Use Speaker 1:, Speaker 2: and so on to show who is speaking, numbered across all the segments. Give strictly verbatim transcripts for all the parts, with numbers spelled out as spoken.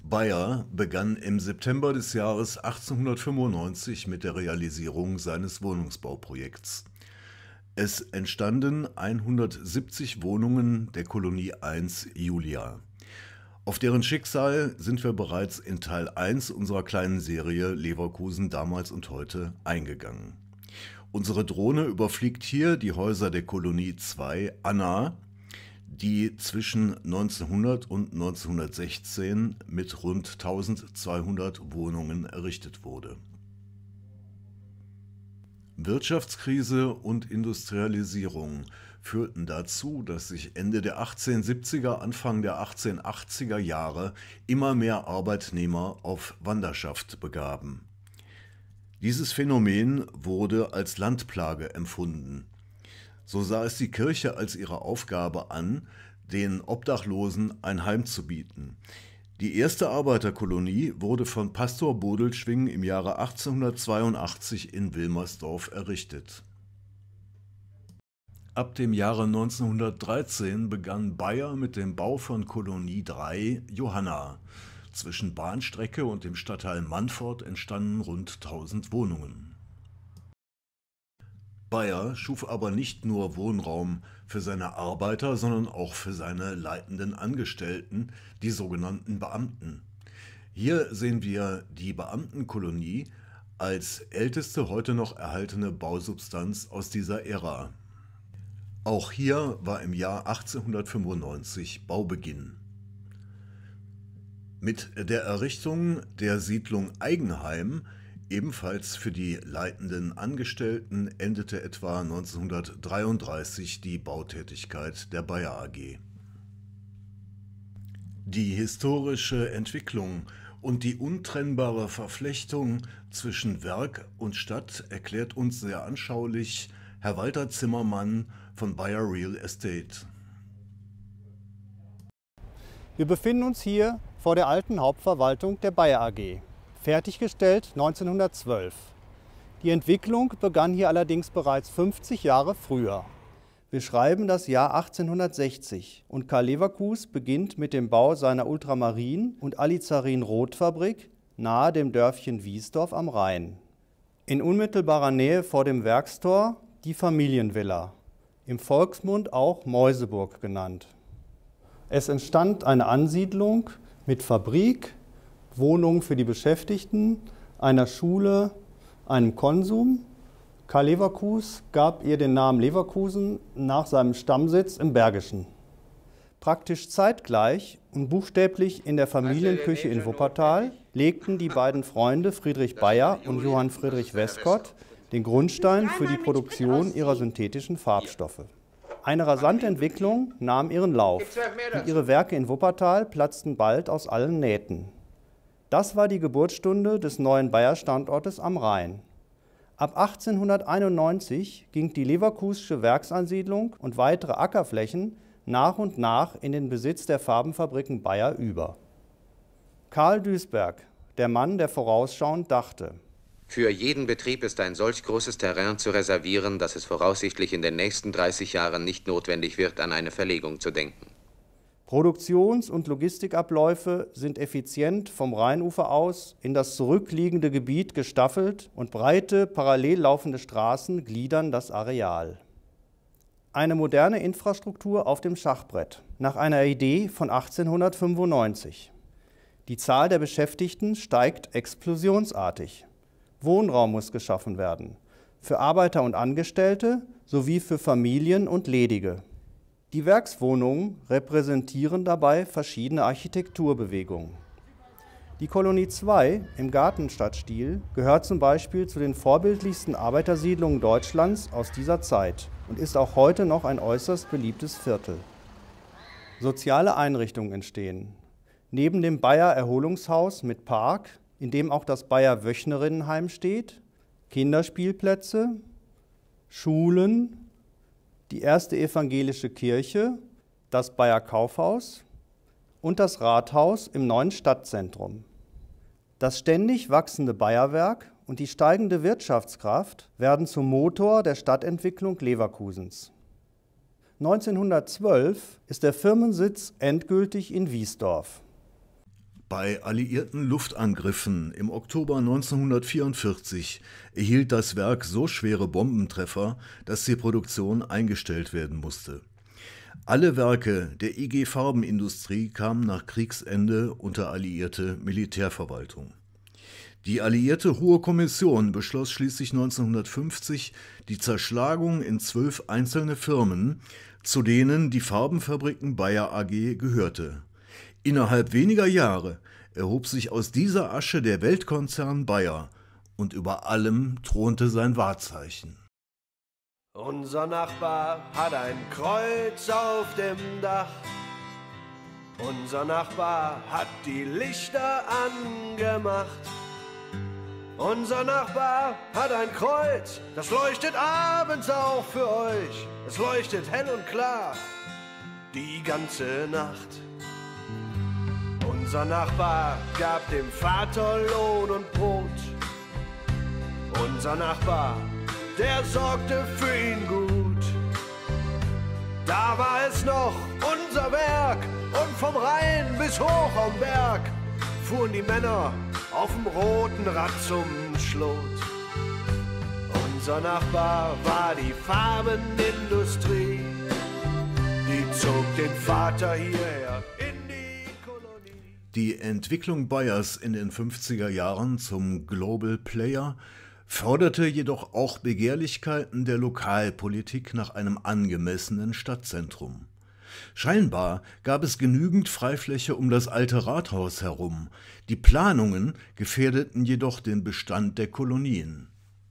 Speaker 1: Bayer begann im September des Jahres achtzehnhundertfünfundneunzig mit der Realisierung seines Wohnungsbauprojekts. Es entstanden hundertsiebzig Wohnungen der Kolonie eins Julia. Auf deren Schicksal sind wir bereits in Teil eins unserer kleinen Serie Leverkusen damals und heute eingegangen. Unsere Drohne überfliegt hier die Häuser der Kolonie zwei Anna, die zwischen neunzehnhundert und neunzehnhundertsechzehn mit rund eintausendzweihundert Wohnungen errichtet wurde. Wirtschaftskrise und Industrialisierung führten dazu, dass sich Ende der achtzehnhundertsiebziger, Anfang der achtzehnhundertachtziger Jahre immer mehr Arbeitnehmer auf Wanderschaft begaben. Dieses Phänomen wurde als Landplage empfunden. So sah es die Kirche als ihre Aufgabe an, den Obdachlosen ein Heim zu bieten. Die erste Arbeiterkolonie wurde von Pastor Bodelschwingh im Jahre achtzehnhundertzweiundachtzig in Wilmersdorf errichtet. Ab dem Jahre neunzehnhundertdreizehn begann Bayer mit dem Bau von Kolonie drei Johanna. Zwischen Bahnstrecke und dem Stadtteil Mannfort entstanden rund tausend Wohnungen. Bayer schuf aber nicht nur Wohnraum für seine Arbeiter, sondern auch für seine leitenden Angestellten, die sogenannten Beamten. Hier sehen wir die Beamtenkolonie als älteste heute noch erhaltene Bausubstanz aus dieser Ära. Auch hier war im Jahr achtzehnhundertfünfundneunzig Baubeginn. Mit der Errichtung der Siedlung Eigenheim, ebenfalls für die leitenden Angestellten, endete etwa neunzehnhundertdreiunddreißig die Bautätigkeit der Bayer A G. Die historische Entwicklung und die untrennbare Verflechtung zwischen Werk und Stadt erklärt uns sehr anschaulich Herr Walter Zimmermann von Bayer Real Estate.
Speaker 2: Wir befinden uns hier vor der alten Hauptverwaltung der Bayer A G. Fertiggestellt neunzehnhundertzwölf. Die Entwicklung begann hier allerdings bereits fünfzig Jahre früher. Wir schreiben das Jahr achtzehnhundertsechzig und Karl Leverkus beginnt mit dem Bau seiner Ultramarin- und Alizarin-Rotfabrik nahe dem Dörfchen Wiesdorf am Rhein. In unmittelbarer Nähe vor dem Werkstor die Familienvilla, im Volksmund auch Mäuseburg genannt. Es entstand eine Ansiedlung mit Fabrik, Wohnungen für die Beschäftigten, einer Schule, einem Konsum. Karl Leverkus gab ihr den Namen Leverkusen nach seinem Stammsitz im Bergischen. Praktisch zeitgleich und buchstäblich in der Familienküche in Wuppertal legten die beiden Freunde Friedrich Bayer und Johann Friedrich Westcott den Grundstein für die Produktion ihrer synthetischen Farbstoffe. Eine rasante Entwicklung nahm ihren Lauf und ihre Werke in Wuppertal platzten bald aus allen Nähten. Das war die Geburtsstunde des neuen Bayer-Standortes am Rhein. Ab achtzehnhunderteinundneunzig ging die Leverkusische Werksansiedlung und weitere Ackerflächen nach und nach in den Besitz der Farbenfabriken Bayer über. Karl Duisberg, der Mann, der vorausschauend dachte:
Speaker 3: Für jeden Betrieb ist ein solch großes Terrain zu reservieren, dass es voraussichtlich in den nächsten dreißig Jahren nicht notwendig wird, an eine Verlegung zu denken.
Speaker 2: Produktions- und Logistikabläufe sind effizient vom Rheinufer aus in das zurückliegende Gebiet gestaffelt und breite, parallel laufende Straßen gliedern das Areal. Eine moderne Infrastruktur auf dem Schachbrett, nach einer Idee von achtzehnhundertfünfundneunzig. Die Zahl der Beschäftigten steigt explosionsartig. Wohnraum muss geschaffen werden, für Arbeiter und Angestellte sowie für Familien und Ledige. Die Werkswohnungen repräsentieren dabei verschiedene Architekturbewegungen. Die Kolonie zwei im Gartenstadtstil gehört zum Beispiel zu den vorbildlichsten Arbeitersiedlungen Deutschlands aus dieser Zeit und ist auch heute noch ein äußerst beliebtes Viertel. Soziale Einrichtungen entstehen. Neben dem Bayer Erholungshaus mit Park, in dem auch das Bayer Wöchnerinnenheim steht, Kinderspielplätze, Schulen, die erste evangelische Kirche, das Bayer Kaufhaus und das Rathaus im neuen Stadtzentrum. Das ständig wachsende Bayerwerk und die steigende Wirtschaftskraft werden zum Motor der Stadtentwicklung Leverkusens. neunzehnhundertzwölf ist der Firmensitz endgültig in Wiesdorf.
Speaker 1: Bei alliierten Luftangriffen im Oktober neunzehnhundertvierundvierzig erhielt das Werk so schwere Bombentreffer, dass die Produktion eingestellt werden musste. Alle Werke der I G Farbenindustrie kamen nach Kriegsende unter alliierte Militärverwaltung. Die alliierte Hohe Kommission beschloss schließlich neunzehnhundertfünfzig die Zerschlagung in zwölf einzelne Firmen, zu denen die Farbenfabriken Bayer A G gehörte. Innerhalb weniger Jahre erhob sich aus dieser Asche der Weltkonzern Bayer und über allem thronte sein Wahrzeichen.
Speaker 4: Unser Nachbar hat ein Kreuz auf dem Dach. Unser Nachbar hat die Lichter angemacht. Unser Nachbar hat ein Kreuz, das leuchtet abends auch für euch. Es leuchtet hell und klar, die ganze Nacht. Unser Nachbar gab dem Vater Lohn und Brot. Unser Nachbar, der sorgte für ihn gut. Da war es noch unser Werk und vom Rhein bis hoch am Berg fuhren die Männer auf dem roten Rad zum Schlot. Unser Nachbar war die Farbenindustrie, die zog den Vater hierher in die Kolonie.
Speaker 1: Die Entwicklung Bayers in den fünfziger Jahren zum Global Player förderte jedoch auch Begehrlichkeiten der Lokalpolitik nach einem angemessenen Stadtzentrum. Scheinbar gab es genügend Freifläche um das alte Rathaus herum. Die Planungen gefährdeten jedoch den Bestand der Kolonien.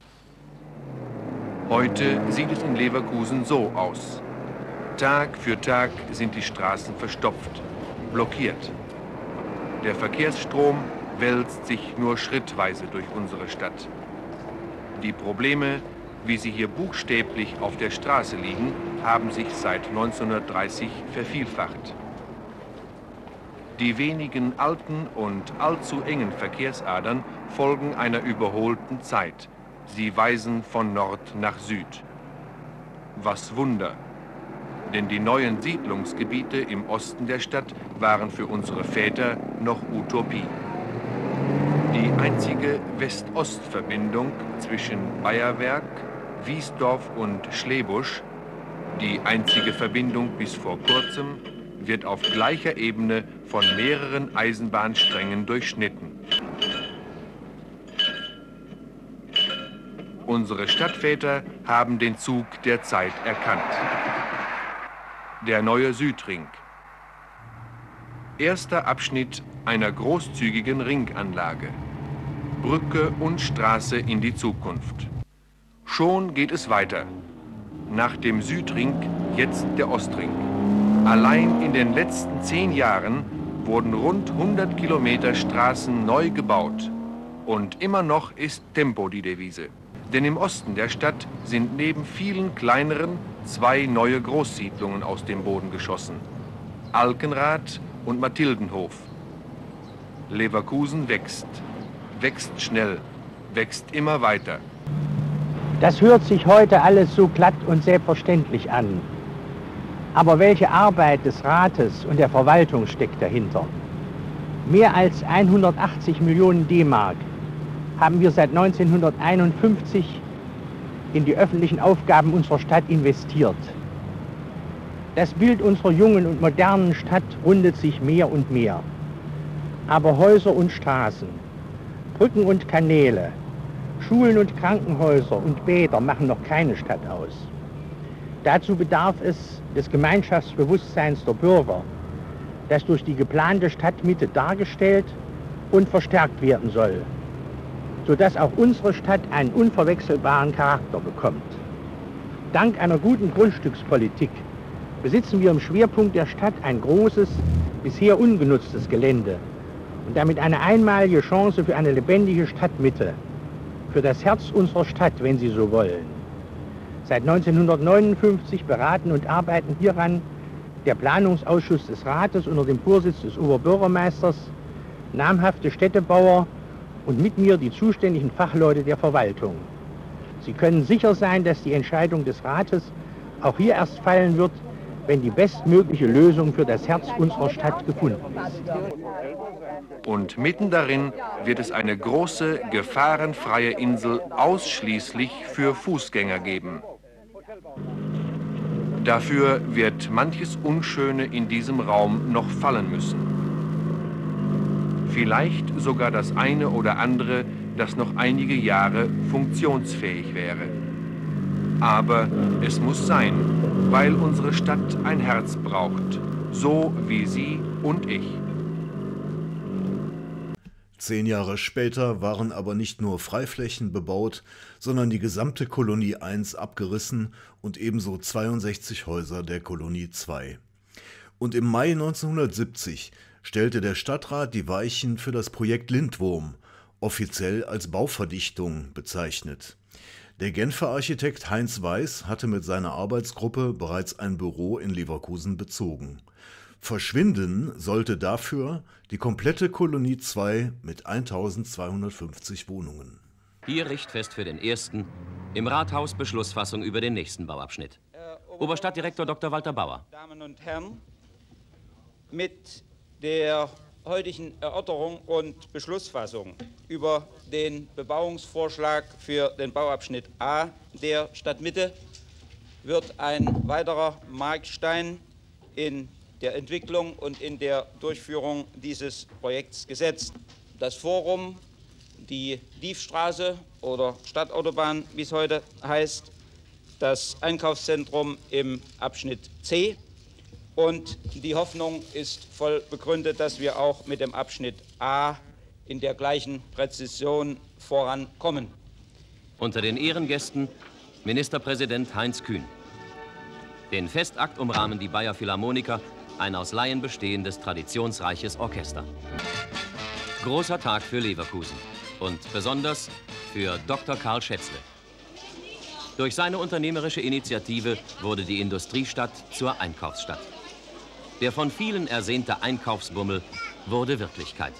Speaker 5: Heute sieht es in Leverkusen so aus. Tag für Tag sind die Straßen verstopft, blockiert. Der Verkehrsstrom wälzt sich nur schrittweise durch unsere Stadt. Die Probleme, wie sie hier buchstäblich auf der Straße liegen, haben sich seit neunzehnhundertdreißig vervielfacht. Die wenigen alten und allzu engen Verkehrsadern folgen einer überholten Zeit. Sie weisen von Nord nach Süd. Was Wunder, denn die neuen Siedlungsgebiete im Osten der Stadt waren für unsere Väter noch Utopie. Die einzige West-Ost-Verbindung zwischen Bayerwerk, Wiesdorf und Schlebusch, die einzige Verbindung bis vor kurzem, wird auf gleicher Ebene von mehreren Eisenbahnsträngen durchschnitten. Unsere Stadtväter haben den Zug der Zeit erkannt. Der neue Südring. Erster Abschnitt einer großzügigen Ringanlage. Brücke und Straße in die Zukunft. Schon geht es weiter. Nach dem Südring jetzt der Ostring. Allein in den letzten zehn Jahren wurden rund hundert Kilometer Straßen neu gebaut. Und immer noch ist Tempo die Devise. Denn im Osten der Stadt sind neben vielen kleineren zwei neue Großsiedlungen aus dem Boden geschossen. Alkenrath und Mathildenhof. Leverkusen wächst, wächst schnell, wächst immer weiter.
Speaker 6: Das hört sich heute alles so glatt und selbstverständlich an. Aber welche Arbeit des Rates und der Verwaltung steckt dahinter? Mehr als hundertachtzig Millionen D-Mark haben wir seit neunzehnhunderteinundfünfzig in die öffentlichen Aufgaben unserer Stadt investiert. Das Bild unserer jungen und modernen Stadt rundet sich mehr und mehr. Aber Häuser und Straßen, Brücken und Kanäle, Schulen und Krankenhäuser und Bäder machen noch keine Stadt aus. Dazu bedarf es des Gemeinschaftsbewusstseins der Bürger, das durch die geplante Stadtmitte dargestellt und verstärkt werden soll, sodass auch unsere Stadt einen unverwechselbaren Charakter bekommt. Dank einer guten Grundstückspolitik besitzen wir im Schwerpunkt der Stadt ein großes, bisher ungenutztes Gelände und damit eine einmalige Chance für eine lebendige Stadtmitte, für das Herz unserer Stadt, wenn Sie so wollen. Seit neunzehnhundertneunundfünfzig beraten und arbeiten hieran der Planungsausschuss des Rates unter dem Vorsitz des Oberbürgermeisters, namhafte Städtebauer und mit mir die zuständigen Fachleute der Verwaltung. Sie können sicher sein, dass die Entscheidung des Rates auch hier erst fallen wird, wenn die bestmögliche Lösung für das Herz unserer Stadt gefunden ist.
Speaker 5: Und mitten darin wird es eine große, gefahrenfreie Insel ausschließlich für Fußgänger geben. Dafür wird manches Unschöne in diesem Raum noch fallen müssen. Vielleicht sogar das eine oder andere, das noch einige Jahre funktionsfähig wäre. Aber es muss sein, weil unsere Stadt ein Herz braucht, so wie Sie und ich.
Speaker 1: Zehn Jahre später waren aber nicht nur Freiflächen bebaut, sondern die gesamte Kolonie eins abgerissen und ebenso zweiundsechzig Häuser der Kolonie zwei. Und im Mai neunzehnhundertsiebzig stellte der Stadtrat die Weichen für das Projekt Lindwurm, offiziell als Bauverdichtung bezeichnet. Der Genfer Architekt Heinz Weiß hatte mit seiner Arbeitsgruppe bereits ein Büro in Leverkusen bezogen. Verschwinden sollte dafür die komplette Kolonie zwei mit eintausendzweihundertfünfzig Wohnungen.
Speaker 7: Hier Richtfest für den ersten, im Rathaus Beschlussfassung über den nächsten Bauabschnitt. Oberstadtdirektor Doktor Walter Bauer.
Speaker 8: Damen und Herren, mit der heutigen Erörterung und Beschlussfassung über den Bebauungsvorschlag für den Bauabschnitt A der Stadtmitte wird ein weiterer Markstein in der Entwicklung und in der Durchführung dieses Projekts gesetzt. Das Forum, die Diefstraße oder Stadtautobahn, wie es heute heißt, das Einkaufszentrum im Abschnitt C. Und die Hoffnung ist voll begründet, dass wir auch mit dem Abschnitt A in der gleichen Präzision vorankommen.
Speaker 7: Unter den Ehrengästen Ministerpräsident Heinz Kühn. Den Festakt umrahmen die Bayer Philharmoniker, ein aus Laien bestehendes traditionsreiches Orchester. Großer Tag für Leverkusen und besonders für Doktor Karl Schätzle. Durch seine unternehmerische Initiative wurde die Industriestadt zur Einkaufsstadt. Der von vielen ersehnte Einkaufsbummel wurde Wirklichkeit.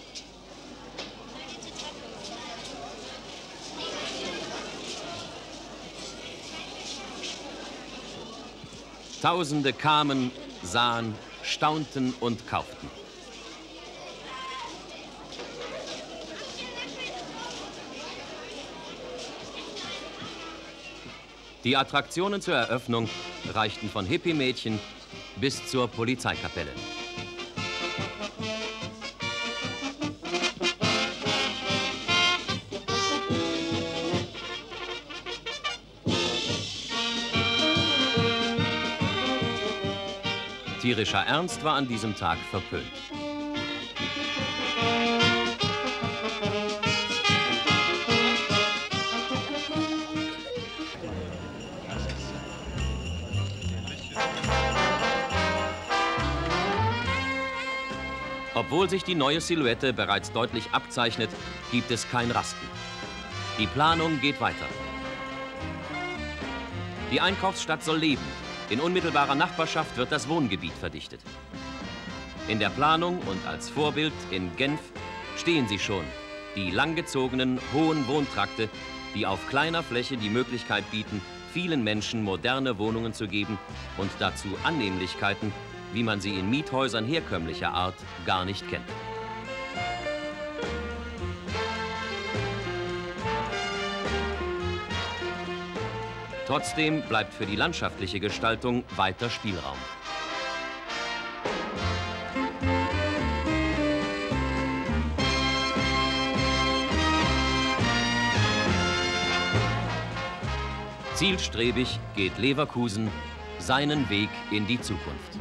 Speaker 7: Tausende kamen, sahen, staunten und kauften. Die Attraktionen zur Eröffnung reichten von Hippie-Mädchen bis zur Polizeikapelle. Tierischer Ernst war an diesem Tag verpönt. Obwohl sich die neue Silhouette bereits deutlich abzeichnet, gibt es kein Rasten. Die Planung geht weiter. Die Einkaufsstadt soll leben. In unmittelbarer Nachbarschaft wird das Wohngebiet verdichtet. In der Planung und als Vorbild in Genf stehen sie schon, die langgezogenen, hohen Wohntrakte, die auf kleiner Fläche die Möglichkeit bieten, vielen Menschen moderne Wohnungen zu geben und dazu Annehmlichkeiten, wie man sie in Miethäusern herkömmlicher Art gar nicht kennt. Trotzdem bleibt für die landschaftliche Gestaltung weiter Spielraum. Zielstrebig geht Leverkusen seinen Weg in die Zukunft.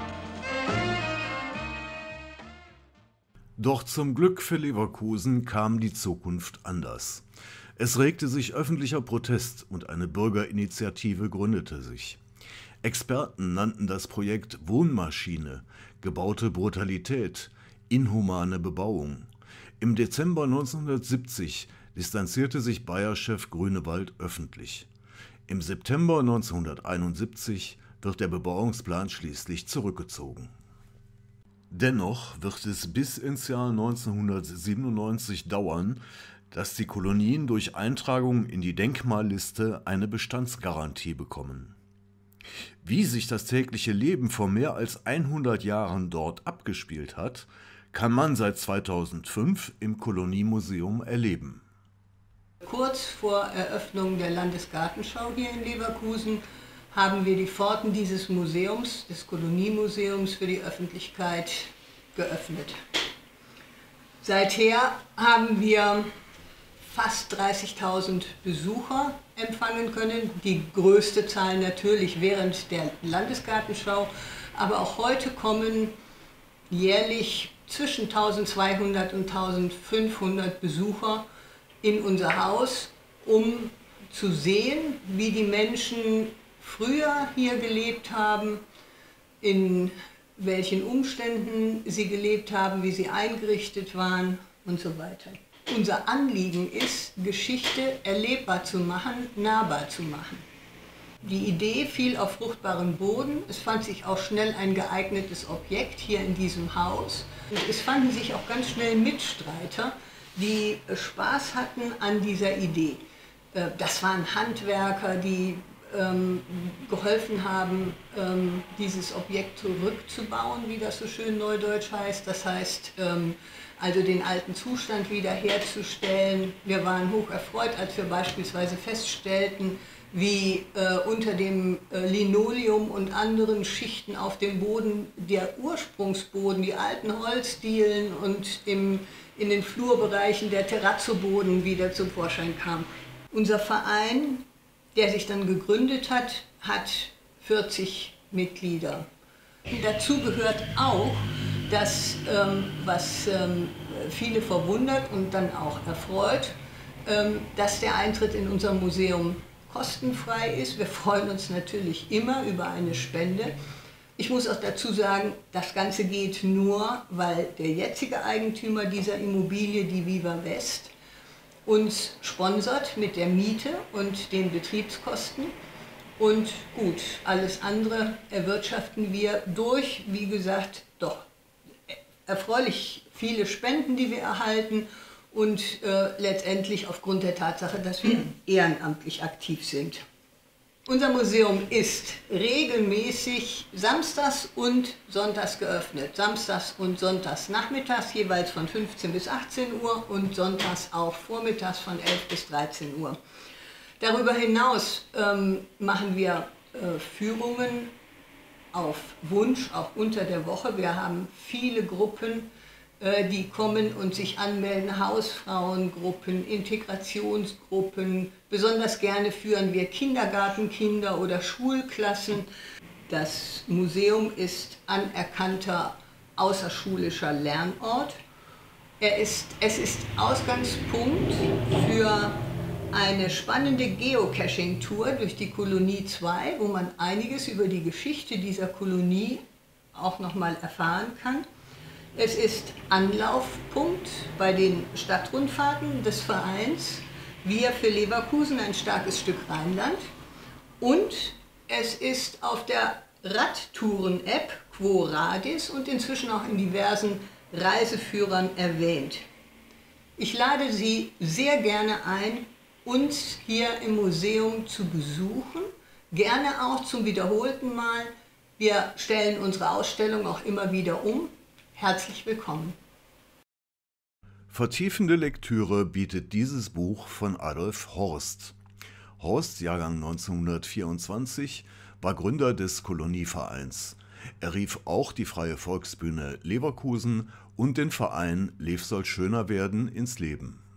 Speaker 1: Doch zum Glück für Leverkusen kam die Zukunft anders. Es regte sich öffentlicher Protest und eine Bürgerinitiative gründete sich. Experten nannten das Projekt Wohnmaschine, gebaute Brutalität, inhumane Bebauung. Im Dezember neunzehnhundertsiebzig distanzierte sich Bayer-Chef Grünewald öffentlich. Im September neunzehnhunderteinundsiebzig wird der Bebauungsplan schließlich zurückgezogen. Dennoch wird es bis ins Jahr neunzehnhundertsiebenundneunzig dauern, dass die Kolonien durch Eintragung in die Denkmalliste eine Bestandsgarantie bekommen. Wie sich das tägliche Leben vor mehr als hundert Jahren dort abgespielt hat, kann man seit zweitausendfünf im Koloniemuseum erleben.
Speaker 9: Kurz vor Eröffnung der Landesgartenschau hier in Leverkusen haben wir die Pforten dieses Museums, des Koloniemuseums, für die Öffentlichkeit geöffnet. Seither haben wir fast dreißigtausend Besucher empfangen können. Die größte Zahl natürlich während der Landesgartenschau, aber auch heute kommen jährlich zwischen eintausendzweihundert und eintausendfünfhundert Besucher in unser Haus, um zu sehen, wie die Menschen früher hier gelebt haben, in welchen Umständen sie gelebt haben, wie sie eingerichtet waren und so weiter. Unser Anliegen ist, Geschichte erlebbar zu machen, nahbar zu machen. Die Idee fiel auf fruchtbaren Boden. Es fand sich auch schnell ein geeignetes Objekt hier in diesem Haus. Und es fanden sich auch ganz schnell Mitstreiter, die Spaß hatten an dieser Idee. Das waren Handwerker, die ähm, geholfen haben, ähm, dieses Objekt zurückzubauen, wie das so schön neudeutsch heißt. Das heißt, ähm, also den alten Zustand wiederherzustellen. Wir waren hoch erfreut, als wir beispielsweise feststellten, wie äh, unter dem äh, Linoleum und anderen Schichten auf dem Boden der Ursprungsboden, die alten Holzdielen und im, in den Flurbereichen der Terrazzoboden wieder zum Vorschein kam. Unser Verein, der sich dann gegründet hat, hat vierzig Mitglieder. Und dazu gehört auch, dass, ähm, was ähm, viele verwundert und dann auch erfreut, ähm, dass der Eintritt in unser Museum kostenfrei ist. Wir freuen uns natürlich immer über eine Spende. Ich muss auch dazu sagen, das Ganze geht nur, weil der jetzige Eigentümer dieser Immobilie, die Viva West, uns sponsert mit der Miete und den Betriebskosten. Und gut, alles andere erwirtschaften wir durch, wie gesagt, doch erfreulich viele Spenden, die wir erhalten. Und äh, letztendlich aufgrund der Tatsache, dass wir ehrenamtlich aktiv sind. Unser Museum ist regelmäßig samstags und sonntags geöffnet. Samstags und sonntags nachmittags, jeweils von fünfzehn bis achtzehn Uhr und sonntags auch vormittags von elf bis dreizehn Uhr. Darüber hinaus ähm, machen wir äh, Führungen auf Wunsch, auch unter der Woche. Wir haben viele Gruppen, die kommen und sich anmelden, Hausfrauengruppen, Integrationsgruppen. Besonders gerne führen wir Kindergartenkinder oder Schulklassen. Das Museum ist anerkannter außerschulischer Lernort. Er ist, es ist Ausgangspunkt für eine spannende Geocaching-Tour durch die Kolonie zwei, wo man einiges über die Geschichte dieser Kolonie auch noch mal erfahren kann. Es ist Anlaufpunkt bei den Stadtrundfahrten des Vereins Wir für Leverkusen, ein starkes Stück Rheinland. Und es ist auf der Radtouren-App Quo Radis und inzwischen auch in diversen Reiseführern erwähnt. Ich lade Sie sehr gerne ein, uns hier im Museum zu besuchen, gerne auch zum wiederholten Mal. Wir stellen unsere Ausstellung auch immer wieder um. Herzlich willkommen.
Speaker 1: Vertiefende Lektüre bietet dieses Buch von Adolf Horst. Horst, Jahrgang neunzehnhundertvierundzwanzig, war Gründer des Kolonievereins. Er rief auch die Freie Volksbühne Leverkusen und den Verein Lev soll schöner werden ins Leben.